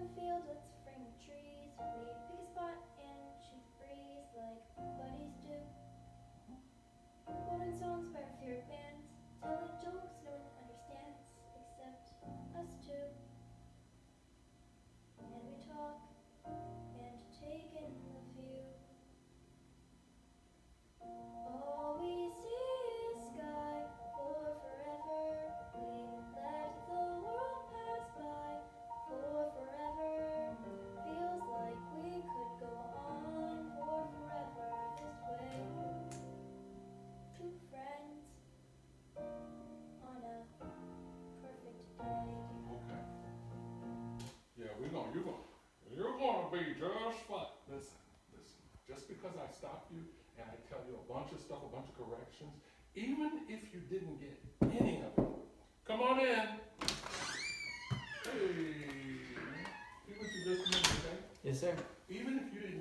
the field, let's frame the trees. We pick a spot and shoot the breeze like buddies do. Quoting songs by our favorite bands, telling jokes no one understands except us two. And we talk and take in the view. All we see is sky for forever. We let the world pass by for forever. Feels like we could go on for forever this way. Two friends on a perfect day. Okay. Yeah, you're gonna be just fine. Listen. Just because I stop you and I tell you a bunch of stuff, a bunch of corrections, even if you didn't get any of it, come on in. Hey, even if you just made today, Yes, sir. even if you didn't